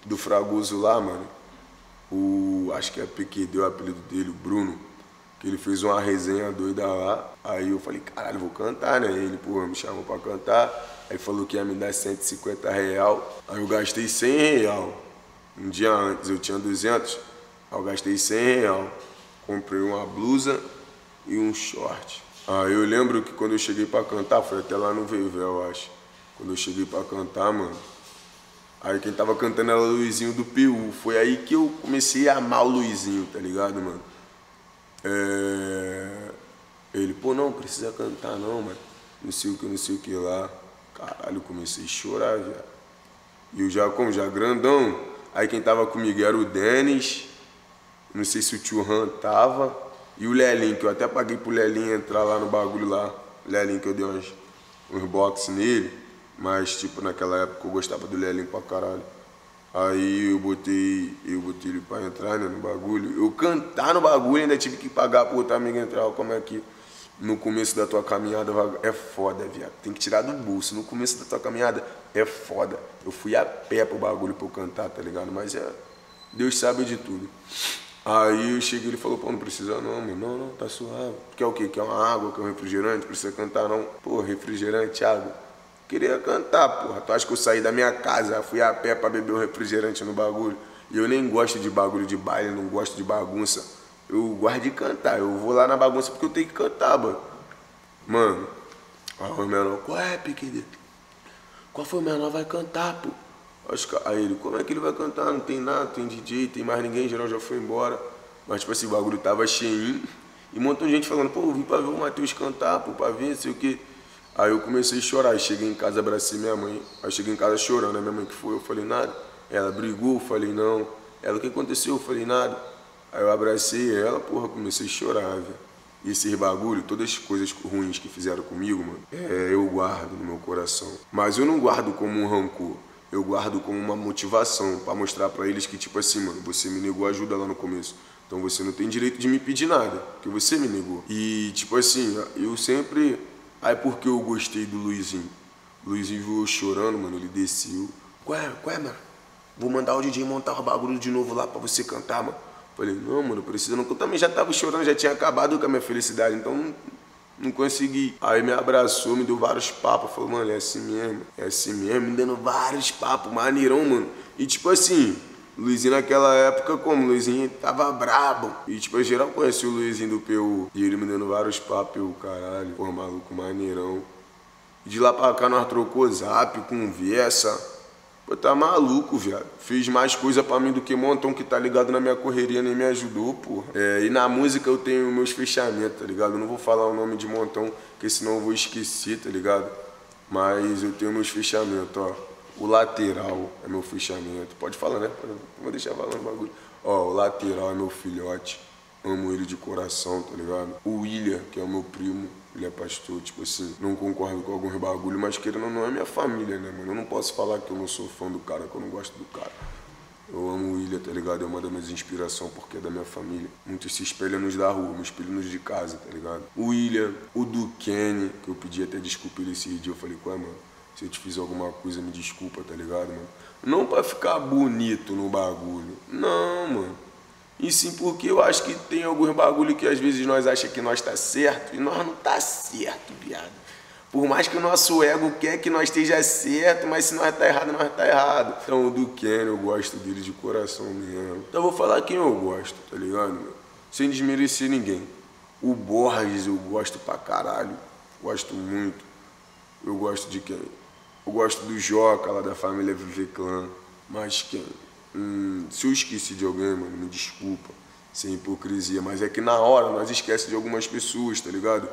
do Fragoso lá, mano. Acho que é PQD, o apelido dele, o Bruno. Que ele fez uma resenha doida lá. Aí eu falei, caralho, vou cantar, né? Ele, porra, me chamou pra cantar. Aí falou que ia me dar 150 real. Aí eu gastei 100 real. Um dia antes eu tinha 200. Aí eu gastei 100 real. Comprei uma blusa e um short. Aí eu lembro que quando eu cheguei pra cantar, foi até lá no Veivel, eu acho. Quando eu cheguei pra cantar, mano. Aí quem tava cantando era o Luizinho do PU. Foi aí que eu comecei a amar o Luizinho, tá ligado, mano? Ele, pô, não precisa cantar não, mano. Não sei o que lá. Caralho, eu comecei a chorar, viado. E eu já grandão. Aí quem tava comigo era o Denis. Não sei se o Tio Han tava. E o Lelinho, que eu até paguei pro Lelinho entrar lá no bagulho lá. Lelinho que eu dei uns box nele. Mas tipo, naquela época eu gostava do Lelinho pra caralho. Aí eu botei ele pra entrar, né, no bagulho. Eu cantar no bagulho, ainda tive que pagar pro outro amigo entrar. Como é que no começo da tua caminhada é foda, viado. Tem que tirar do bolso. No começo da tua caminhada é foda. Eu fui a pé pro bagulho pra eu cantar, tá ligado? Mas Deus sabe de tudo. Aí eu cheguei e ele falou, pô, não precisa não, mano. Não, tá suave. Quer o quê? Quer uma água? Quer um refrigerante? Precisa cantar não. Pô, refrigerante, água. Queria cantar, porra. Tu acha que eu saí da minha casa, fui a pé pra beber um refrigerante no bagulho? E eu nem gosto de bagulho de baile, não gosto de bagunça. Eu gosto de cantar. Eu vou lá na bagunça porque eu tenho que cantar, mano. Mano, aí o menor, qual é, PQD? Qual foi o menor? Vai cantar, pô. Aí ele, como é que ele vai cantar? Não tem nada, tem DJ, tem mais ninguém, geral já foi embora. Mas tipo assim, o bagulho tava cheinho. E um monte de gente falando, pô, eu vim pra ver o Matheus cantar, pô, pra ver, sei o que. Aí eu comecei a chorar, aí cheguei em casa, abracei minha mãe. Aí cheguei em casa chorando, a minha mãe que foi, eu falei nada. Ela brigou, eu falei não. Ela, o que aconteceu? Eu falei nada. Aí eu abracei ela, porra, comecei a chorar, velho. E esses bagulho, todas as coisas ruins que fizeram comigo, mano, eu guardo no meu coração. Mas eu não guardo como um rancor, eu guardo como uma motivação pra mostrar pra eles que, tipo assim, mano, você me negou ajuda lá no começo. Então você não tem direito de me pedir nada, porque você me negou. E, tipo assim, eu sempre... Aí porque eu gostei do Luizinho. O Luizinho viu eu chorando, mano, ele desceu. Qual é, mano? Vou mandar o DJ montar o bagulho de novo lá pra você cantar, mano. Falei, não, mano, precisa não. Eu também já tava chorando, já tinha acabado com a minha felicidade, então não consegui. Aí me abraçou, me deu vários papos. Falou, mano, é assim mesmo, me dando vários papos, maneirão, mano. E tipo assim, Luizinho naquela época, como? Luizinho tava brabo. E tipo, geral conhecia o Luizinho do PU. E ele me dando vários papos, eu, caralho, pô, maluco, maneirão. E de lá pra cá nós trocou zap, conversa. Pô, tá maluco, viado. Fez mais coisa pra mim do que Montão, que tá ligado na minha correria, nem me ajudou, porra. E na música eu tenho meus fechamentos, tá ligado? Eu não vou falar o nome de Montão, porque senão eu vou esquecer, tá ligado? Mas eu tenho meus fechamentos, ó. O lateral é meu fechamento. Pode falar, né? Não vou deixar falando o bagulho. Ó, o lateral é meu filhote. Amo ele de coração, tá ligado? O William, que é o meu primo, ele é pastor, tipo assim, não concordo com alguns bagulho, mas querendo ou não é minha família, né, mano? Eu não posso falar que eu não sou fã do cara, que eu não gosto do cara. Eu amo o William, tá ligado? É uma das minhas inspirações porque é da minha família. Muitos se espelham nos da rua, me espelham nos de casa, tá ligado? O William, o do Kenny, que eu pedi até desculpa ele esse dia, eu falei, qual é, mano? Se eu te fiz alguma coisa, me desculpa, tá ligado, mano? Não pra ficar bonito no bagulho, não, mano. E sim porque eu acho que tem alguns bagulho que às vezes nós achamos que nós tá certo e nós não tá certo, viado. Por mais que o nosso ego quer que nós esteja certo, mas se nós tá errado, nós tá errado. Então o do Ken, eu gosto dele de coração mesmo. Então eu vou falar quem eu gosto, tá ligado, meu? Sem desmerecer ninguém. O Borges eu gosto pra caralho, gosto muito. Eu gosto de quem? Eu gosto do Joca, lá da família Viver Clã. Mas quem? Se eu esqueci de alguém, mano, me desculpa, sem hipocrisia, mas é que na hora nós esquecemos de algumas pessoas, tá ligado?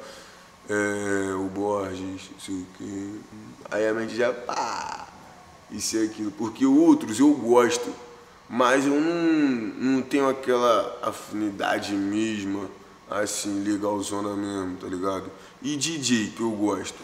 O Borges, isso aqui. Aí a mente já, pá, isso e aquilo. Porque outros eu gosto, mas eu não tenho aquela afinidade mesma, assim, legalzona mesmo, tá ligado? E DJ que eu gosto.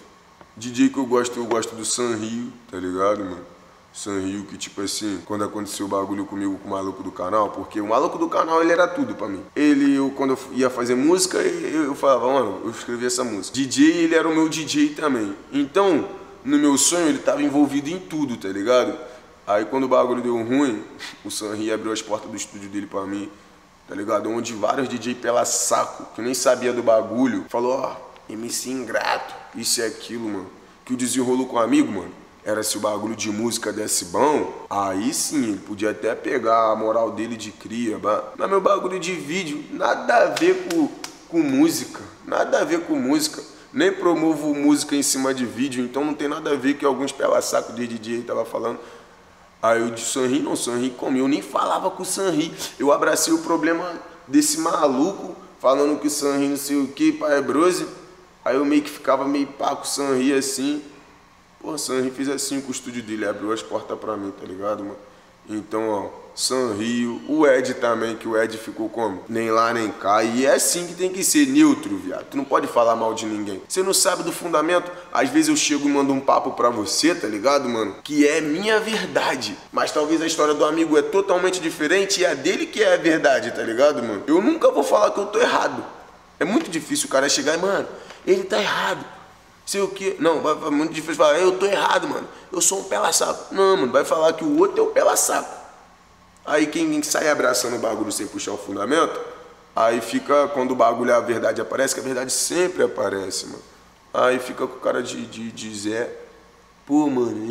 Eu gosto do Sanrio, tá ligado, mano? Sanrio, que tipo assim, quando aconteceu o bagulho comigo com o maluco do canal, porque o maluco do canal, ele era tudo pra mim. Quando eu ia fazer música, eu falava, mano, eu escrevi essa música. DJ, ele era o meu DJ também. Então, no meu sonho, ele tava envolvido em tudo, tá ligado? Aí quando o bagulho deu ruim, o Sanri abriu as portas do estúdio dele pra mim, tá ligado? Onde vários DJ pela saco, que nem sabia do bagulho, falou, ó, MC ingrato, isso e aquilo, mano. Que o desenrolo com o amigo, mano, era se o bagulho de música desse bom, aí sim, ele podia até pegar a moral dele de cria, mas meu bagulho de vídeo, nada a ver com música, nada a ver com música. Nem promovo música em cima de vídeo, então não tem nada a ver que alguns pela saco de DJ tava falando. Aí eu disse, Sanri não, Sanri comigo, eu nem falava com o Sanri. Eu abracei o problema desse maluco, falando que o Sanri não sei o que, pai brose. Aí eu meio que ficava meio pá com o Sanri assim. Pô, o Sanri fez assim com o estúdio dele, abriu as portas pra mim, tá ligado, mano? Então, ó, Sanrio, o Ed também, que o Ed ficou como? Nem lá, nem cá. E é assim que tem que ser, neutro, viado. Tu não pode falar mal de ninguém. Você não sabe do fundamento? Às vezes eu chego e mando um papo pra você, tá ligado, mano? Que é minha verdade. Mas talvez a história do amigo é totalmente diferente e a dele que é a verdade, tá ligado, mano? Eu nunca vou falar que eu tô errado. É muito difícil o cara chegar e, mano, ele tá errado. Sei o que? Não, vai muito difícil falar, eu tô errado, mano. Eu sou um pela saco. Não, mano, vai falar que o outro é o pela saco. Aí quem sai abraçando o bagulho sem puxar o fundamento, aí fica, quando o bagulho, a verdade aparece, que a verdade sempre aparece, mano. Aí fica com o cara de Zé. Pô, mano,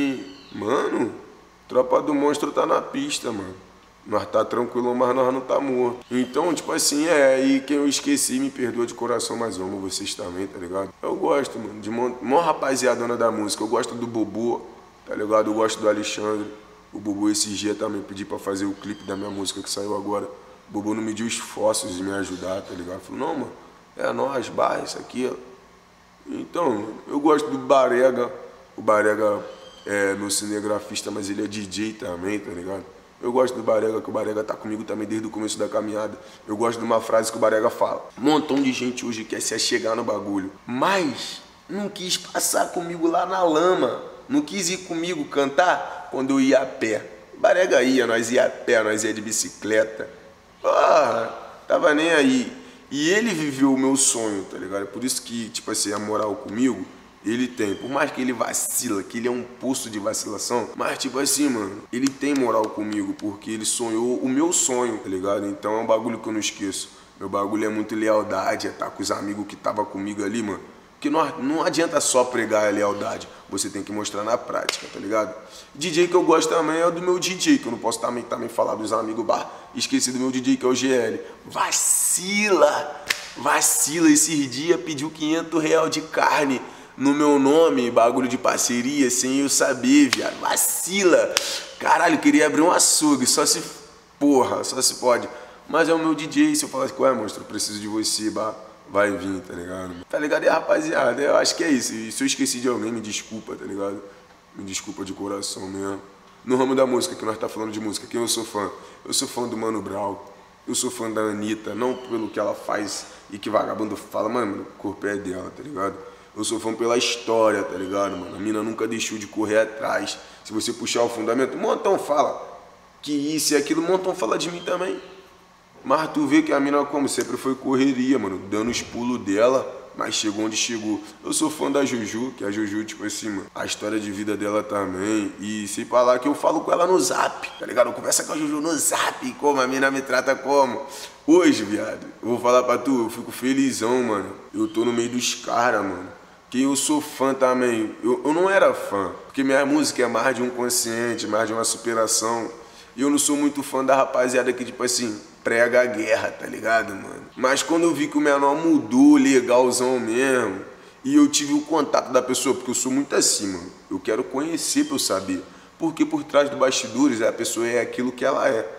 mano, tropa do monstro tá na pista, mano. Nós tá tranquilo, mas nós não tá morto. Então, tipo assim, e quem eu esqueci, me perdoa de coração, mas amo vocês também, tá ligado? Eu gosto, mano, de mó rapaziadona da música. Eu gosto do Bobo, tá ligado? Eu gosto do Alexandre. O Bobo esses dias também pedi pra fazer o clipe da minha música que saiu agora. O Bobo não mediu esforços de me ajudar, tá ligado? Falou, não, mano, é nós, barra, isso aqui, ó. Então, eu gosto do Barega. O Barega é meu cinegrafista, mas ele é DJ também, tá ligado? Eu gosto do Barega, que o Barega tá comigo também desde o começo da caminhada. Eu gosto de uma frase que o Barega fala. Um montão de gente hoje quer se achegar no bagulho, mas não quis passar comigo lá na lama. Não quis ir comigo cantar quando eu ia a pé. O Barega ia, nós ia a pé, nós ia de bicicleta. Porra, tava nem aí. E ele viveu o meu sonho, tá ligado? Por isso que, tipo assim, a moral comigo, ele tem. Por mais que ele vacila, que ele é um poço de vacilação, mas tipo assim, mano, ele tem moral comigo, porque ele sonhou o meu sonho, tá ligado? Então é um bagulho que eu não esqueço. Meu bagulho é muito lealdade, é estar com os amigos que tava comigo ali, mano. Porque não adianta só pregar a lealdade, você tem que mostrar na prática, tá ligado? DJ que eu gosto também é o do meu DJ, que eu não posso também falar dos amigos bar. Esqueci do meu DJ, que é o GL. Vacila! Vacila, esses dias pediu R$500 de carne no meu nome, bagulho de parceria, sem eu saber, viado. Vacila! Caralho, queria abrir um açougue, só se pode. Mas é o meu DJ, se eu falar assim, ué, monstro, eu preciso de você, vai vir, tá ligado? Tá ligado? E rapaziada, eu acho que é isso. E se eu esqueci de alguém, me desculpa, tá ligado? Me desculpa de coração mesmo. No ramo da música, que nós tá falando de música, quem eu sou fã? Eu sou fã do Mano Brown. Eu sou fã da Anitta, não pelo que ela faz e que vagabundo fala, mano, o corpo é dela, tá ligado? Eu sou fã pela história, tá ligado, mano? A mina nunca deixou de correr atrás. Se você puxar o fundamento, um montão fala que isso e aquilo, um montão fala de mim também. Mas tu vê que a mina, como sempre, foi correria, mano, dando os pulos dela, mas chegou onde chegou. Eu sou fã da Juju, que a Juju, tipo assim, mano, a história de vida dela também. E sem falar que eu falo com ela no zap, tá ligado? Eu converso com a Juju no zap, como a mina me trata como. Hoje, viado, eu vou falar pra tu, eu fico felizão, mano. Eu tô no meio dos caras, mano. Que eu sou fã também. Eu não era fã, porque minha música é mais de um consciente, mais de uma superação. E eu não sou muito fã da rapaziada que, tipo assim, prega a guerra, tá ligado, mano? Mas quando eu vi que o menor mudou, legalzão mesmo, e eu tive o contato da pessoa, porque eu sou muito assim, mano. Eu quero conhecer pra eu saber. Porque por trás dos bastidores, a pessoa é aquilo que ela é.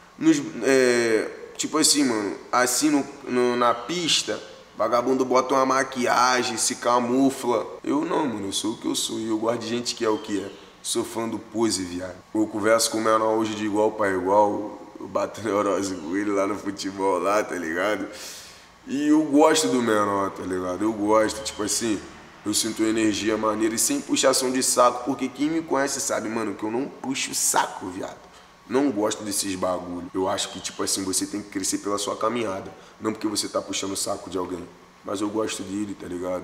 Tipo assim, mano, assim na pista, vagabundo bota uma maquiagem, se camufla. Eu não, mano, eu sou o que eu sou. E eu gosto de gente que é o que é. Sou fã do pose, viado. Eu converso com o menor hoje de igual pra igual. Eu bato neurose com ele lá no futebol, lá, tá ligado? E eu gosto do menor, tá ligado? Eu gosto, tipo assim, eu sinto energia maneira e sem puxação de saco, porque quem me conhece sabe, mano, que eu não puxo saco, viado. Não gosto desses bagulho. Eu acho que, tipo assim, você tem que crescer pela sua caminhada. Não porque você tá puxando o saco de alguém. Mas eu gosto dele, tá ligado?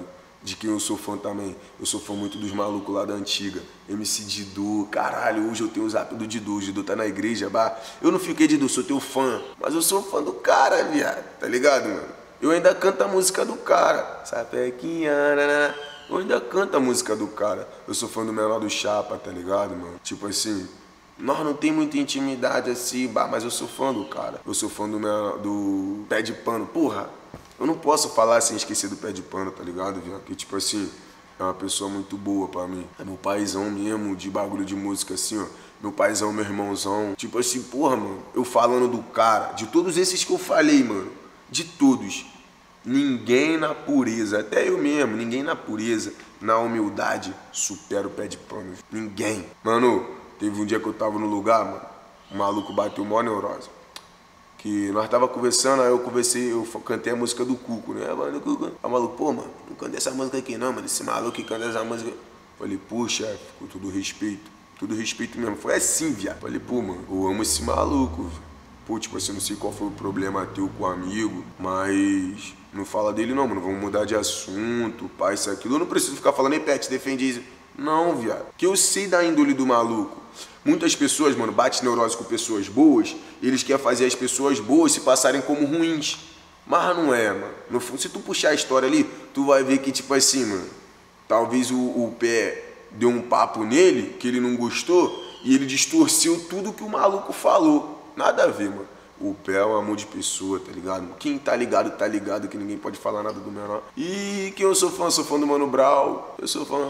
De quem eu sou fã também. Eu sou fã muito dos malucos lá da antiga. MC Didu, caralho, hoje eu tenho o zap do Didu. O Didu tá na igreja, bah. Eu não fiquei Didu, sou teu fã. Mas eu sou fã do cara, viado. Tá ligado, mano? Eu ainda canto a música do cara. Sapequinha, né? Eu ainda canto a música do cara. Eu sou fã do Menor do Chapa, tá ligado, mano? Tipo assim, nós não tem muita intimidade assim, bah, mas eu sou fã do cara. Eu sou fã do Pé de Pano. Porra, eu não posso falar sem esquecer do Pé de Pano, tá ligado, viado? Que tipo assim, é uma pessoa muito boa pra mim. É meu paizão mesmo, de bagulho de música assim, ó. Meu paizão, meu irmãozão. Tipo assim, porra, mano, eu falando do cara, de todos esses que eu falei, mano, de todos. Ninguém na pureza, até eu mesmo, ninguém na pureza, na humildade, supera o Pé de Pano. Ninguém. Mano, teve um dia que eu tava no lugar, mano, o maluco bateu mó neurose. Que nós tava conversando, aí eu cantei a música do Cuco, né? Aí o maluco, pô, mano, não cantei essa música aqui não, mano, esse maluco que canta essa música. Falei, pô, chefe, com todo respeito mesmo. Foi assim, viado. Falei, pô, mano, eu amo esse maluco, viado. Pô, tipo assim, não sei qual foi o problema teu com o amigo, mas não fala dele não, mano, vamos mudar de assunto, pá, isso, aquilo. Eu não preciso ficar falando, ei, Pet, defende isso. Não, viado, que eu sei da índole do maluco. Muitas pessoas, mano, bate neurose com pessoas boas, eles querem fazer as pessoas boas se passarem como ruins. Mas não é, mano. No fundo, se tu puxar a história ali, tu vai ver que, tipo assim, mano, talvez o Pé deu um papo nele, que ele não gostou, e ele distorceu tudo que o maluco falou. Nada a ver, mano. O Pé é um amor de pessoa, tá ligado? Quem tá ligado que ninguém pode falar nada do menor. E quem eu sou fã do Mano Brown. Eu sou fã.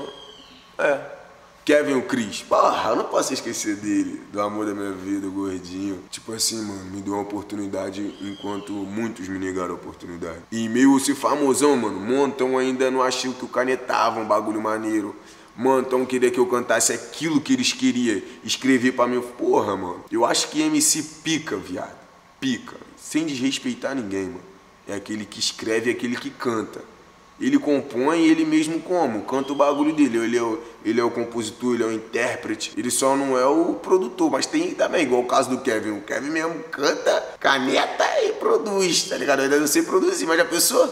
Kevin o Cris. Porra, eu não posso esquecer dele. Do amor da minha vida, o gordinho. Tipo assim, mano, me deu uma oportunidade enquanto muitos me negaram a oportunidade. E meio esse famosão, mano, Montão ainda não achou que o canetava um bagulho maneiro. Montão queria que eu cantasse aquilo que eles queriam escrever pra mim. Porra, mano. Eu acho que MC pica, viado. Pica. Sem desrespeitar ninguém, mano. É aquele que escreve, é aquele que canta. Ele compõe ele mesmo como? Canta o bagulho dele. Ele é o compositor, ele é o intérprete. Ele só não é o produtor. Mas tem também, igual o caso do Kevin. O Kevin mesmo canta, caneta e produz, tá ligado? Eu ainda não sei produzir, mas a pessoa...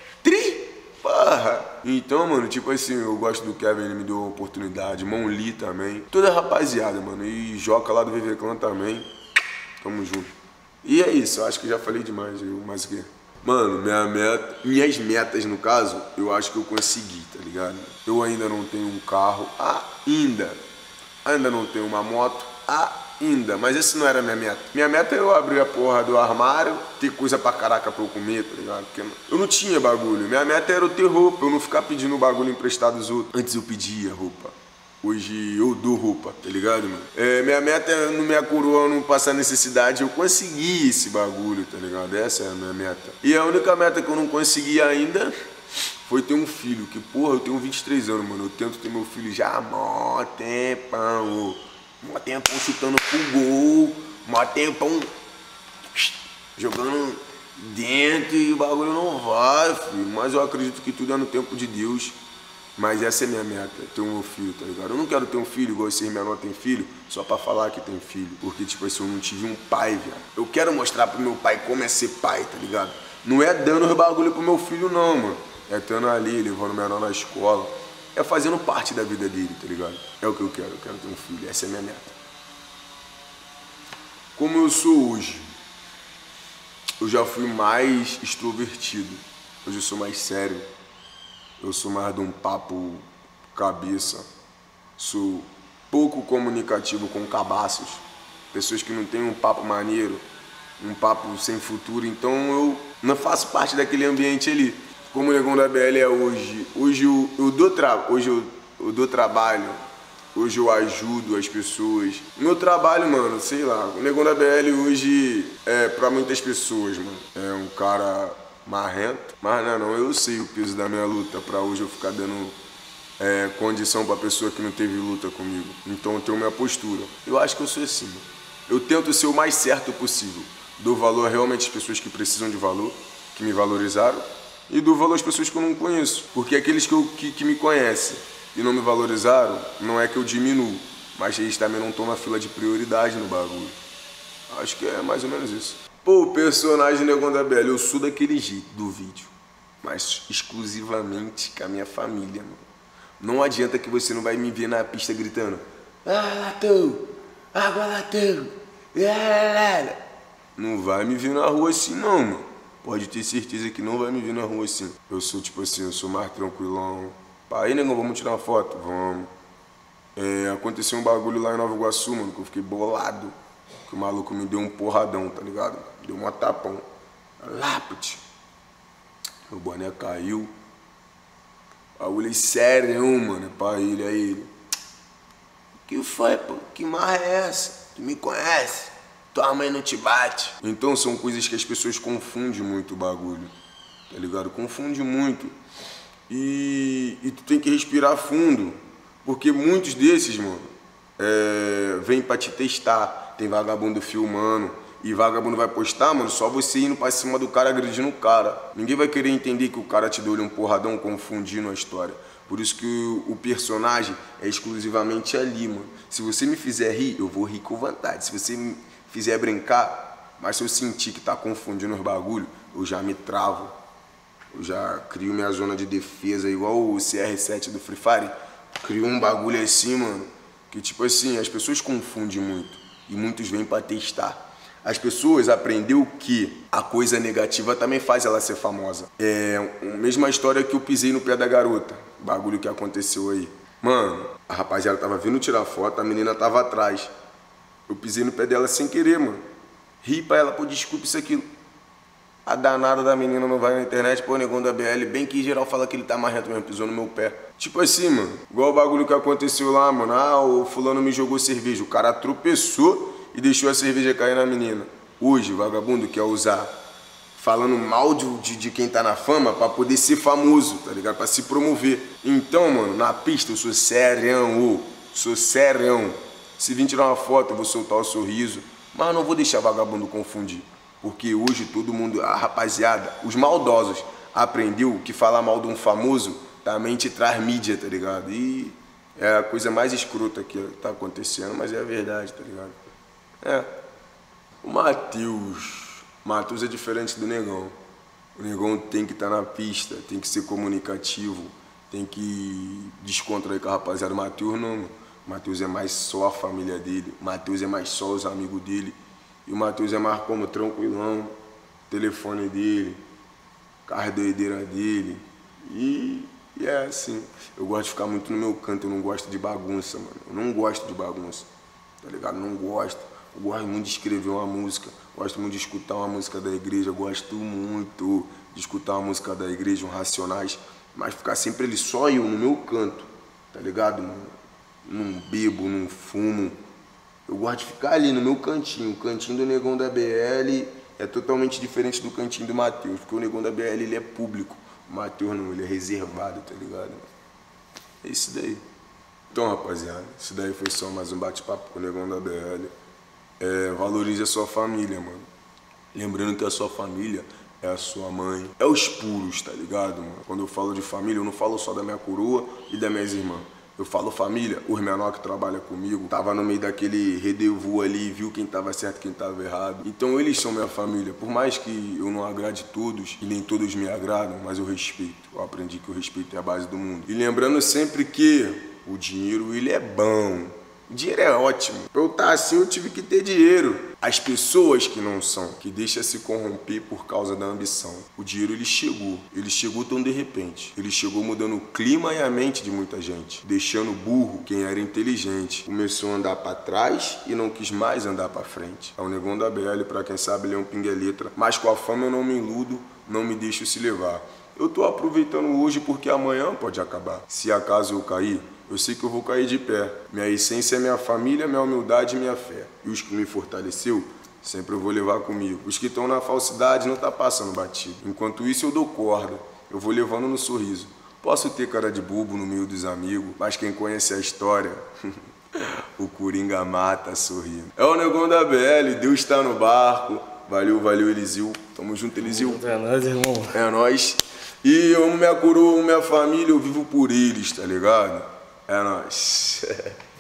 Porra. Então, mano, tipo assim, eu gosto do Kevin, ele me deu uma oportunidade. Mão Lee também. Toda a rapaziada, mano. E Joca lá do VV Clan também. Tamo junto. E é isso, eu acho que já falei demais. Mais o quê? Mano, minhas metas, no caso, eu acho que eu consegui, tá ligado? Eu ainda não tenho um carro, ainda não tenho uma moto, mas esse não era a minha meta. Minha meta é eu abrir a porra do armário, ter coisa pra caraca pra eu comer, tá ligado? Porque eu não tinha bagulho. Minha meta era eu ter roupa, eu não ficar pedindo bagulho emprestado dos outros. Antes eu pedia roupa. Hoje eu dou roupa, tá ligado, mano? Minha meta é no minha coroa não passar necessidade. Eu consegui esse bagulho, tá ligado? Essa é a minha meta. E a única meta que eu não consegui ainda foi ter um filho. Que, porra, eu tenho 23 anos, mano. Eu tento ter meu filho já há mó tempão. Mó tempão chutando pro gol. Mó tempão jogando dentro e o bagulho não vai, filho. Mas eu acredito que tudo é no tempo de Deus. Mas essa é minha meta, ter um meu filho, tá ligado? Eu não quero ter um filho igual esses menor tem filho, só pra falar que tem filho. Porque, tipo assim, eu não tive um pai, viado. Eu quero mostrar pro meu pai como é ser pai, tá ligado? Não é dando os bagulho pro meu filho, não, mano. É estando ali, levando o menor na escola. É fazendo parte da vida dele, tá ligado? É o que eu quero ter um filho, essa é a minha meta. Como eu sou hoje, eu já fui mais extrovertido. Hoje eu sou mais sério. Eu sou mais de um papo cabeça. Sou pouco comunicativo com cabaços. Pessoas que não têm um papo maneiro, um papo sem futuro. Então eu não faço parte daquele ambiente ali. Como o Negão da BL é hoje. Hoje eu dou trabalho. Hoje eu ajudo as pessoas. Meu trabalho, mano, sei lá. O Negão da BL hoje é pra muitas pessoas, mano. É um cara marrento, mas não, eu sei o peso da minha luta pra hoje eu ficar dando condição pra pessoa que não teve luta comigo. Então eu tenho minha postura. Eu acho que eu sou assim, mano. Eu tento ser o mais certo possível. Dou valor realmente às pessoas que precisam de valor, que me valorizaram, e dou valor às pessoas que eu não conheço. Porque aqueles que me conhecem e não me valorizaram, não é que eu diminuo, mas eles também não estão na fila de prioridade no bagulho. Acho que é mais ou menos isso. Pô, o personagem Negão da BL, eu sou daquele jeito do vídeo. mas exclusivamente com a minha família, mano. Não adianta que você não vai me ver na pista gritando: ah, latão, água latão, não vai me ver na rua assim não, mano. Pode ter certeza que não vai me ver na rua assim. Eu sou tipo assim, eu sou mais tranquilão. Pá, aí, negão, vamos tirar uma foto? Vamos. Aconteceu um bagulho lá em Nova Iguaçu, mano, que eu fiquei bolado. Que o maluco me deu um porradão, tá ligado? Deu um tapão. Lápide. Meu boné caiu. Bagulho sério, mano, pra ele, aí ele. Que foi, pô? Que marra é essa? Tu me conhece? Tua mãe não te bate? Então são coisas que as pessoas confundem muito o bagulho, tá ligado? Confunde muito. E tu tem que respirar fundo, porque muitos desses, mano, vem pra te testar. Tem vagabundo filmando, e vagabundo vai postar, mano, só você indo pra cima do cara, agredindo o cara. Ninguém vai querer entender que o cara te deu um porradão confundindo a história. Por isso que o personagem é exclusivamente ali, mano. Se você me fizer rir, eu vou rir com vontade. Se você me fizer brincar, mas se eu sentir que tá confundindo os bagulho, eu já me travo. Eu já crio minha zona de defesa, igual o CR7 do Free Fire. Crio um bagulho assim, mano, que tipo assim, as pessoas confundem muito. E muitos vêm pra testar. As pessoas aprenderam que a coisa negativa também faz ela ser famosa. A mesma história que eu pisei no pé da garota. Bagulho que aconteceu aí. Mano, a rapaziada tava vindo tirar foto, a menina tava atrás. Eu pisei no pé dela sem querer, mano. Ri pra ela, pô, desculpa isso aqui. A danada da menina não vai na internet, pô, negão da BL, bem que em geral fala que ele tá marrento mesmo, pisou no meu pé. Tipo assim, mano, igual o bagulho que aconteceu lá, mano. Ah, o fulano me jogou cerveja. O cara tropeçou e deixou a cerveja cair na menina. Hoje, o vagabundo quer usar falando mal de quem tá na fama pra poder ser famoso, tá ligado? Pra se promover. Então, mano, na pista eu sou serião, sou serião. Se vir tirar uma foto, eu vou soltar o sorriso, mas não vou deixar vagabundo confundir. Porque hoje todo mundo, a rapaziada, os maldosos, aprendeu que falar mal de um famoso também te traz mídia, tá ligado? E é a coisa mais escrota que tá acontecendo, mas é a verdade, tá ligado? O Matheus é diferente do negão. O negão tem que estar na pista, tem que ser comunicativo, tem que descontrair com a rapaziada. O Matheus não. O Matheus é mais só a família dele, o Matheus é mais só os amigos dele. E o Matheus é mais como tranquilão, telefone dele, carro doideira dele. E é assim. Eu gosto de ficar muito no meu canto, eu não gosto de bagunça, mano. Eu não gosto de bagunça, tá ligado? Não gosto. Eu gosto muito de escrever uma música, gosto muito de escutar uma música da igreja, gosto muito de escutar uma música da igreja, um Racionais, mas ficar sempre ali só eu no meu canto, tá ligado, mano? Não bebo, não fumo. Eu gosto de ficar ali no meu cantinho. O cantinho do Negão da BL é totalmente diferente do cantinho do Matheus, porque o Negão da BL ele é público, o Matheus não, ele é reservado, tá ligado? É isso daí. Então, rapaziada, isso daí foi só mais um bate-papo com o Negão da BL. Valorize a sua família, mano. Lembrando que a sua família é a sua mãe. É os puros, tá ligado, mano? Quando eu falo de família, eu não falo só da minha coroa e das minhas irmãs. Eu falo família, os menores que trabalham comigo, tava no meio daquele rendezvous ali, viu quem tava certo e quem tava errado. Então eles são minha família. Por mais que eu não agrade todos, e nem todos me agradam, mas eu respeito. Eu aprendi que o respeito é a base do mundo. E lembrando sempre que o dinheiro, ele é bom. O dinheiro é ótimo. Pra eu estar assim, eu tive que ter dinheiro. As pessoas que não são, que deixam se corromper por causa da ambição. O dinheiro, ele chegou tão de repente. Ele chegou mudando o clima e a mente de muita gente, deixando burro quem era inteligente. Começou a andar pra trás e não quis mais andar pra frente. É o Negão da BL, pra quem sabe, ele é um pinga-letra. Mas com a fama eu não me iludo, não me deixo se levar. Eu tô aproveitando hoje porque amanhã pode acabar. Se acaso eu cair, eu sei que eu vou cair de pé. Minha essência é minha família, minha humildade e minha fé. E os que me fortaleceu, sempre eu vou levar comigo. Os que estão na falsidade não tá passando batido. Enquanto isso eu dou corda, eu vou levando no sorriso. Posso ter cara de bobo no meio dos amigos, mas quem conhece a história, o Coringa mata sorrindo. É o Negão da BL, Deus está no barco. Valeu, valeu, Eliseu. Tamo junto, Eliseu. É nóis, irmão. É nóis. E eu amo minha coroa, amo minha família, eu vivo por eles, tá ligado? É nóis.